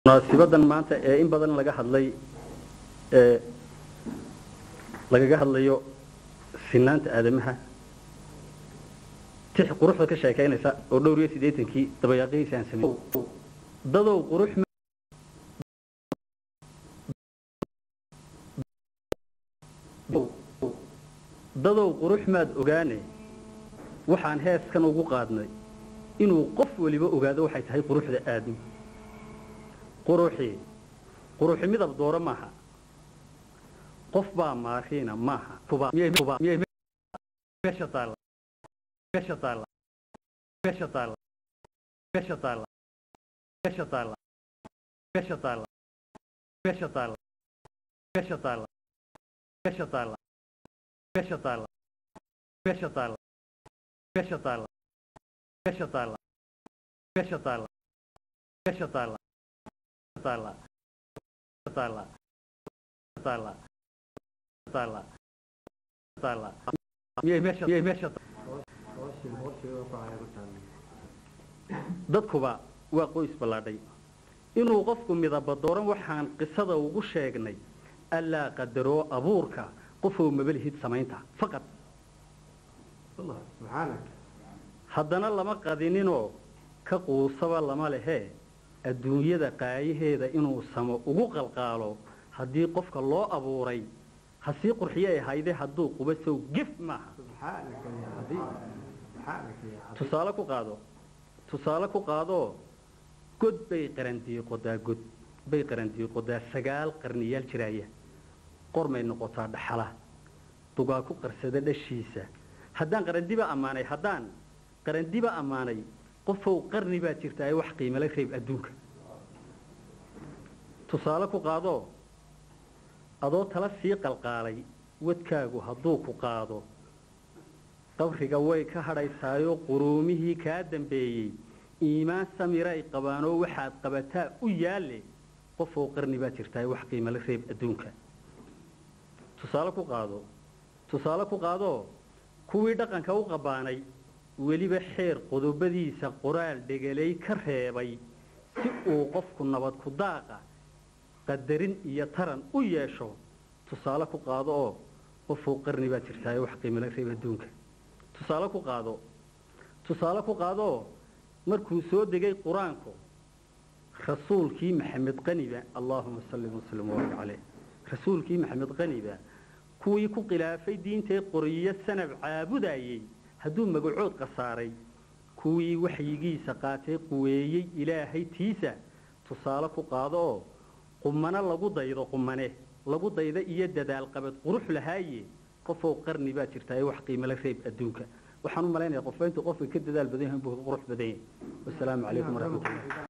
munaasibadan maanta in badan laga hadlayo sinaanta aadamaha tix quruxda ka sheekeynaysa oo dhowr iyo 80kii dabayaaqaysan aan sameeyay dadow qurux maad ogaanay waxaan heeskan ugu qaadnay inuu qof waliba ogaado waxay tahay quruxda aadam quruxi midab doora maaha qof baa maarina maaha meesha dadkuba waa qoys balaadhay inuu qofku midaba dooran waxaan qisada ugu sheegnay alla qadaro abuurka qofoo mabalihid samaynta faqad Allah subhanahu haddana lama qadininoo ka quusaba lama lehe adduunyada qaayaheeda inuu samo ugu qalqaalo haddii qofka loo abuuray hasii qurxiye ay hayde hadduu quba soo gif maaha tusaale ku qaado god bay qarandii qodaa 9 qarniyaal jiraaya qormay noqotaa dhaxala dugaa ku qarsada dhashiisa haddaan qarandiba amaanay qofoo qarni baa jirta ay wax qiimo leh reeb adduunka tusaale ku qaado adoo tala sii qalqaalay wadkaagu hadduu ku qaado qabriga way ka hadhaysaayo quruumihii kaa dambeeyey iimaan samiray qabaanoo waxaad qabataa u yaalle qofoo qarni baa jirta ay wax qiimo leh reeb adduunka tusaale ku qaado kuwii dhaqanka u qabaanay weliba xeer qodobadiisa qoraal dhegalay ka reebay si uu qofku nabad ku daaqa qadarin iyo taran u yeesho tusaale ku qaado oo qofoo qarni baa jirta wax qiimo leh reeb adduunka tusaale ku qaado markuu soo degay quraanku rasuulkii maxamed qaniba allahumma salli wa sallim wa barik alayhi rasuulkii maxamed qaniba kuwii ku khilaafay diintay qoriyo sanab caabudayay hadduu magacood qasaaray kuwii waxyigiisa qaatay quweeyay ilaahay tiisa tusaale ku qaado qumana lagu daydo iyo dadaal qabad qurux lahaaye qofoo qarni baa jirta ay wax qiimo leh reeb adduunka waxaan u maleynayaa qofka ka dadaal badan yahay buu qurux badan yahay wassalaamu calaykum wa rahmatullahi